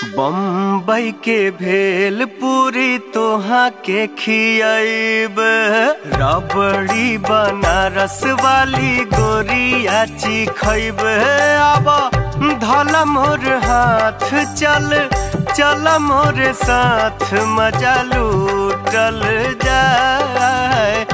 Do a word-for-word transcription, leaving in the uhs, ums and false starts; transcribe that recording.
बम्बई के भेल पूरी तोहा के खियाइब, रबड़ी बनारस वाली गोरिया चिखैब। अब धल मोर हाथ चल चल मोर साथ मजा लूटल जाए।